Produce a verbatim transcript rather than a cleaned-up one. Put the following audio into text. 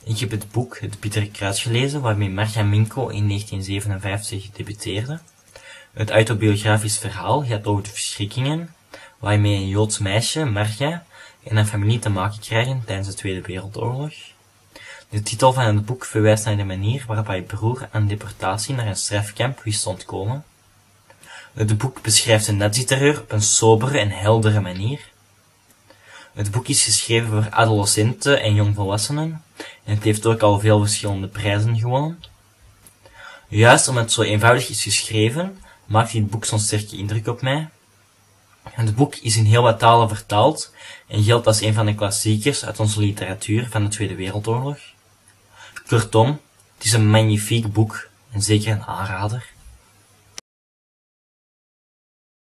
Ik heb het boek Het Bittere Kruid gelezen, waarmee Marja Minko in negentien zevenenvijftig debuteerde. Het autobiografisch verhaal gaat over de verschrikkingen waarmee een Joods meisje, Marja, en haar familie te maken krijgen tijdens de Tweede Wereldoorlog. De titel van het boek verwijst naar de manier waarop haar broer aan deportatie naar een strafkamp wist te ontkomen. Het boek beschrijft de nazi-terreur op een sobere en heldere manier. Het boek is geschreven voor adolescenten en jongvolwassenen en het heeft ook al veel verschillende prijzen gewonnen. Juist omdat het zo eenvoudig is geschreven, maakt dit boek zo'n sterke indruk op mij. Het boek is in heel wat talen vertaald en geldt als een van de klassiekers uit onze literatuur van de Tweede Wereldoorlog. Kortom, het is een magnifiek boek en zeker een aanrader.